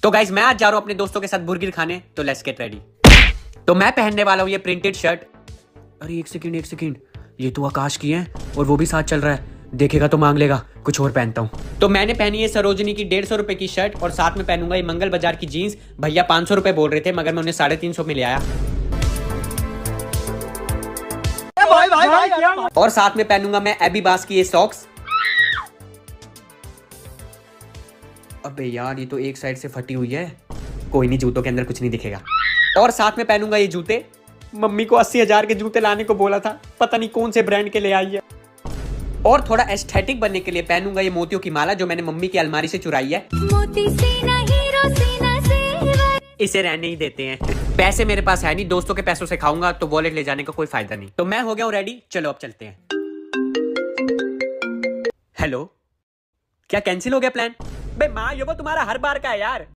तो गाइस मैं आज जा रहा हूँ अपने दोस्तों के साथ बुर्गर खाने, तो लेट्स गेट रेडी। तो मैं पहनने वाला हूँ ये प्रिंटेड शर्ट। अरे एक सेकंड, ये तो आकाश की है और वो भी साथ चल रहा है, देखेगा तो मांग लेगा, कुछ और पहनता हूँ। तो मैंने पहनी है सरोजनी की 150 रुपए की शर्ट और साथ में पहनूंगा ये मंगल बाजार की जीन्स। भैया 500 रुपए बोल रहे थे मगर मैं उन्हें 350 में ले आया। और साथ में पहनूंगा मैं एबीबास की ये सॉक्स। अबे यार ये तो एक साइड से फटी हुई है, कोई नहीं, जूतों के अंदर कुछ नहीं दिखेगा। और साथ में पहनूंगा ये जूते, मम्मी को 80,000 के जूते लाने को बोला था, पता नहीं कौन से ब्रांड के ले आई है। और थोड़ा एस्थेटिक बनने के लिए पहनूंगा ये मोतियों की माला जो मैंने मम्मी की अलमारी से चुराई है। मोती सीना हीरो सीना से इसे रहने ही देते हैं, पैसे मेरे पास है नहीं, दोस्तों के पैसों से खाऊंगा तो वॉलेट ले जाने का कोई फायदा नहीं। तो मैं हो गया हूँ रेडी, चलो अब चलते हैं। हेलो, क्या कैंसिल हो गया प्लान? बे माँ, ये वो तुम्हारा हर बार का है यार।